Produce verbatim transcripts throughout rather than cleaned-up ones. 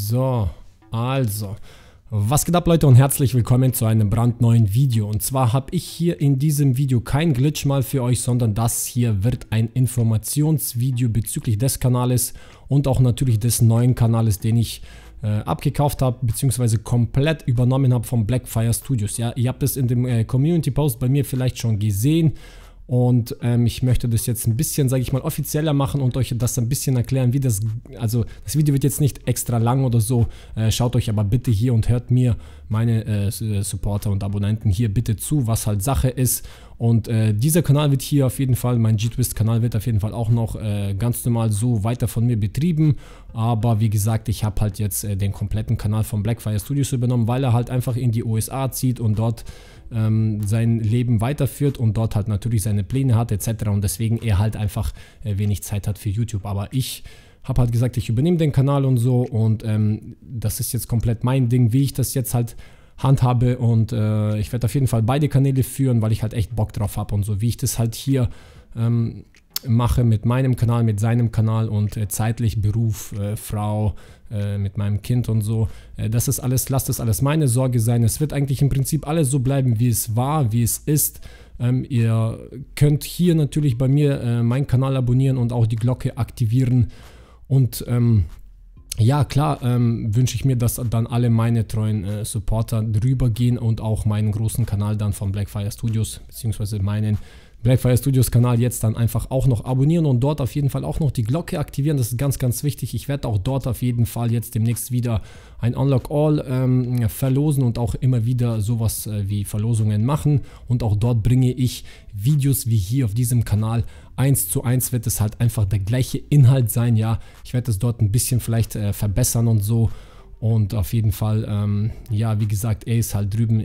So, also, was geht ab, Leute, und herzlich willkommen zu einem brandneuen Video. Und zwar habe ich hier in diesem Video kein Glitch mal für euch, sondern das hier wird ein Informationsvideo bezüglich des Kanales und auch natürlich des neuen Kanales, den ich äh, abgekauft habe, beziehungsweise komplett übernommen habe von Blackfire Studios. Ja, ihr habt es in dem äh, Community Post bei mir vielleicht schon gesehen. Und ähm, ich möchte das jetzt ein bisschen, sage ich mal, offizieller machen und euch das ein bisschen erklären, wie das, also das Video wird jetzt nicht extra lang oder so, äh, schaut euch aber bitte hier und hört mir, meine äh, Supporter und Abonnenten hier bitte zu, was halt Sache ist. Und äh, dieser Kanal wird hier auf jeden Fall, mein G-Twist-Kanal wird auf jeden Fall auch noch äh, ganz normal so weiter von mir betrieben. Aber wie gesagt, ich habe halt jetzt äh, den kompletten Kanal von Blackfire Studios übernommen, weil er halt einfach in die U S A zieht und dort ähm, sein Leben weiterführt und dort halt natürlich seine Pläne hat et cetera. Und deswegen er halt einfach äh, wenig Zeit hat für YouTube. Aber ich habe halt gesagt, ich übernehme den Kanal und so, und ähm, das ist jetzt komplett mein Ding, wie ich das jetzt halt handhabe, und äh, ich werde auf jeden Fall beide Kanäle führen, weil ich halt echt Bock drauf habe und so, wie ich das halt hier ähm, mache mit meinem Kanal, mit seinem Kanal und äh, zeitlich Beruf, äh, Frau, äh, mit meinem Kind und so. Äh, das ist alles, lasst das alles meine Sorge sein. Es wird eigentlich im Prinzip alles so bleiben, wie es war, wie es ist. Ähm, ihr könnt hier natürlich bei mir äh, meinen Kanal abonnieren und auch die Glocke aktivieren. Und ähm, ja, klar, ähm, wünsche ich mir, dass dann alle meine treuen äh, Supporter drüber gehen und auch meinen großen Kanal dann von Blackfire Studios, beziehungsweise meinen Blackfire Studios Kanal jetzt dann einfach auch noch abonnieren und dort auf jeden Fall auch noch die Glocke aktivieren. Das ist ganz, ganz wichtig. Ich werde auch dort auf jeden Fall jetzt demnächst wieder ein Unlock All ähm, verlosen und auch immer wieder sowas äh, wie Verlosungen machen. Und auch dort bringe ich Videos wie hier auf diesem Kanal. Eins zu eins wird es halt einfach der gleiche Inhalt sein. Ja, ich werde es dort ein bisschen vielleicht äh, verbessern und so. Und auf jeden Fall, ähm, ja, wie gesagt, er ist halt drüben.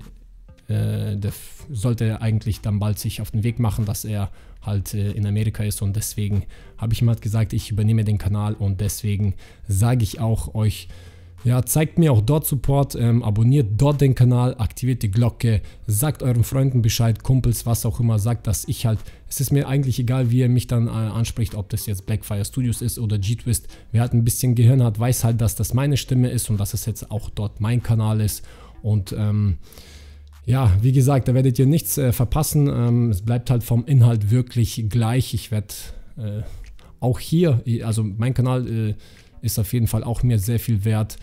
Äh, der sollte er eigentlich dann bald sich auf den Weg machen, dass er halt äh, in Amerika ist, und deswegen habe ich ihm halt gesagt, ich übernehme den Kanal, und deswegen sage ich auch euch, ja, zeigt mir auch dort Support, ähm, abonniert dort den Kanal, aktiviert die Glocke, sagt euren Freunden Bescheid, Kumpels, was auch immer, sagt, dass ich halt, es ist mir eigentlich egal, wie ihr mich dann äh, anspricht, ob das jetzt Blackfire Studios ist oder G-Twist. Wer halt ein bisschen Gehirn hat, weiß halt, dass das meine Stimme ist und dass es jetzt auch dort mein Kanal ist. Und ähm, ja, wie gesagt, da werdet ihr nichts äh, verpassen. Ähm, es bleibt halt vom Inhalt wirklich gleich. Ich werde äh, auch hier, also mein Kanal äh, ist auf jeden Fall auch mir sehr viel wert.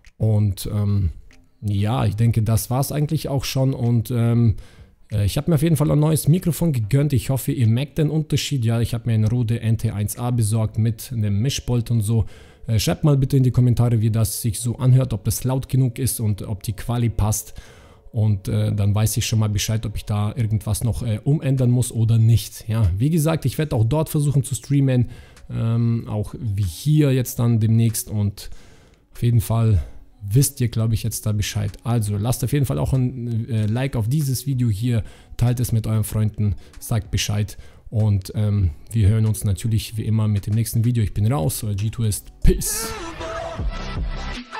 Und ähm, ja, ich denke, das war es eigentlich auch schon. Und ähm, äh, ich habe mir auf jeden Fall ein neues Mikrofon gegönnt. Ich hoffe, ihr merkt den Unterschied. Ja, ich habe mir einen Rode N T eins A besorgt mit einem Mischpult und so. Äh, schreibt mal bitte in die Kommentare, wie das sich so anhört, ob das laut genug ist und ob die Quali passt. Und äh, dann weiß ich schon mal Bescheid, ob ich da irgendwas noch äh, umändern muss oder nicht. Ja, wie gesagt, ich werde auch dort versuchen zu streamen, ähm, auch wie hier jetzt dann demnächst. Und auf jeden Fall wisst ihr, glaube ich, jetzt da Bescheid. Also lasst auf jeden Fall auch ein äh, Like auf dieses Video hier, teilt es mit euren Freunden, sagt Bescheid. Und ähm, wir hören uns natürlich wie immer mit dem nächsten Video. Ich bin raus, euer G-Twist. Peace.